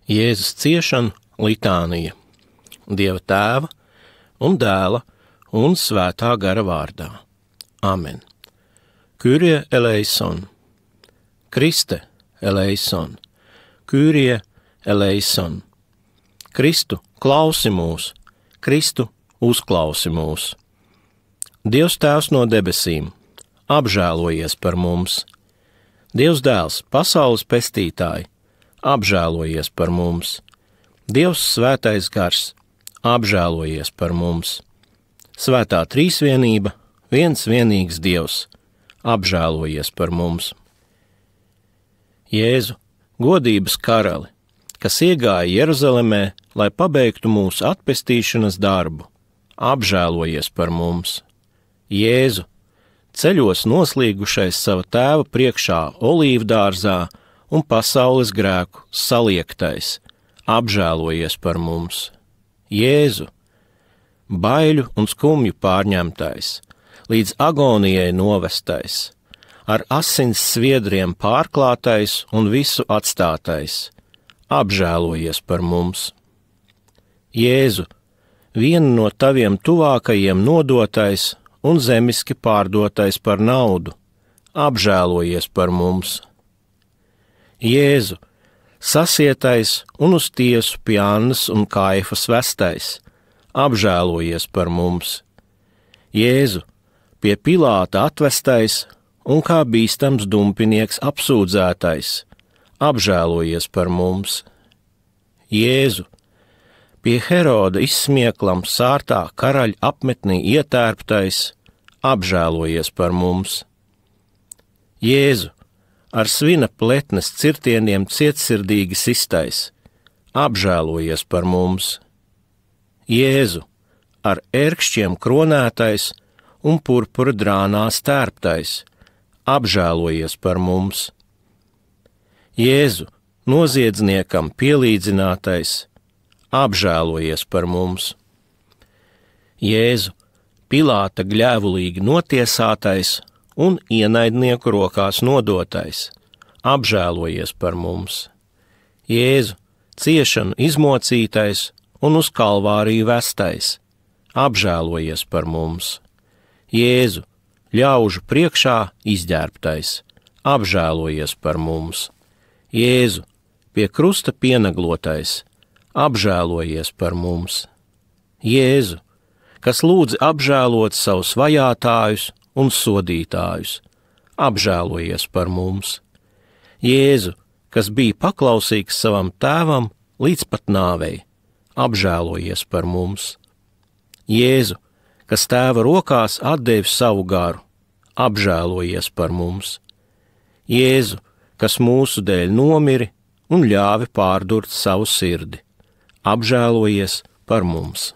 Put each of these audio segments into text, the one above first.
Jēzus ciešanu litānija, Dieva Tēva un Dēla un Svētā gara vārdā. Amen. Kyrie eleison, Kriste eleison, Kyrie eleison. Kristu, klausi mūs, Kristu, uzklausi mūs. Dievs Tēvs no debesīm, apžēlojies par mums. Dievs Dēls, pasaules pestītāji, apžēlojies par mums. Dievs Svētais Gars, apžēlojies par mums. Svētā trīsvienība, viens vienīgs Dievs, apžēlojies par mums. Jēzu, godības karali, kas iegāja Jeruzalemē, lai pabeigtu mūsu atpestīšanas darbu, apžēlojies par mums. Jēzu, ceļos noslīgušais sava tēva priekšā olīvdārzā un pasaules grēku saliektais, apžēlojies par mums. Jēzu, baiļu un skumju pārņemtais, līdz agonijai novestais, ar asins sviedriem pārklātais un visu atstātais, apžēlojies par mums. Jēzu, vienu no taviem tuvākajiem nodotais un zemiski pārdotais par naudu, apžēlojies par mums. Jēzu, sasietais un uz tiesu pie Annas un Kaifas vestais, apžēlojies par mums. Jēzu, pie Pilāta atvestais un kā bīstams dumpinieks apsūdzētais, apžēlojies par mums. Jēzu, pie Heroda izsmieklam sārtā karaļa apmetnī ietērptais, apžēlojies par mums. Jēzu, ar svina pletnes cirtieniem cietsirdīgi sistais, apžēlojies par mums. Jēzu, ar ērkšķiem kronētais un purpura drānās tērptais, apžēlojies par mums. Jēzu, noziedzniekam pielīdzinātais, apžēlojies par mums. Jēzu, Pilāta gļēvulīgi notiesātais un ienaidnieku rokās nodotais, apžēlojies par mums. Jēzu, ciešanu izmocītais un uz kalvāriju vestais, apžēlojies par mums. Jēzu, ļaužu priekšā izģērbtais, apžēlojies par mums. Jēzu, pie krusta pienaglotais, apžēlojies par mums. Jēzu, kas lūdz apžēlot savus vajātājus un sodītājus, apžēlojies par mums. Jēzu, kas bija paklausīgs savam tēvam līdz pat nāvei, apžēlojies par mums. Jēzu, kas tēva rokās atdeva savu garu, apžēlojies par mums. Jēzu, kas mūsu dēļ nomiri un ļāvi pārdurt savu sirdi, apžēlojies par mums.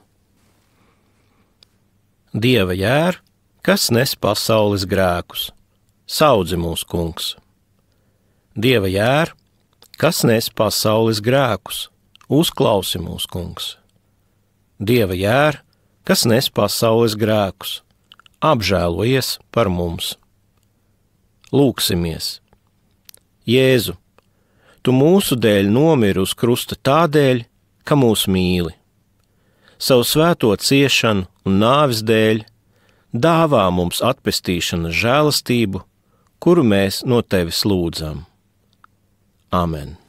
Dieva jēr, kas nes pasaules grēkus, saudzi mūs, Kungs. Dieva jēr, kas nes pasaules grēkus, uzklausi mūs, Kungs. Dieva jēr, kas nes pasaules grēkus, apžēlojies par mums. Lūksimies. Jēzu, tu mūsu dēļ nomiri uz krusta tādēļ, ka mūs mīli. Savu svēto ciešanu un nāves dēļ dāvā mums atpestīšanas žēlastību, kuru mēs no tevis lūdzam. Amen.